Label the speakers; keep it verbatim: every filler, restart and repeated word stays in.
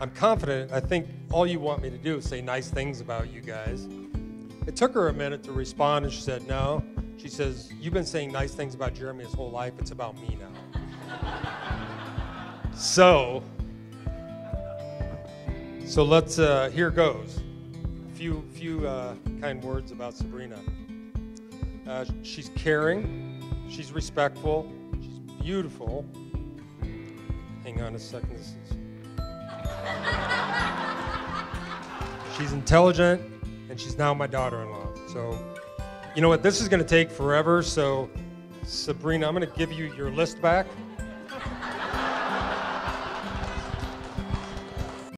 Speaker 1: I'm confident. I think all you want me to do is say nice things about you guys. It took her a minute to respond, and she said, no. She says, you've been saying nice things about Jeremy his whole life. It's about me now. so, so let's, uh, here goes. A few, few uh, kind words about Sabrina. Uh, she's caring. She's respectful. She's beautiful. Hang on a second. This is... She's intelligent, and she's now my daughter-in-law. So, you know what? This is going to take forever. So, Sabrina, I'm going to give you your list back.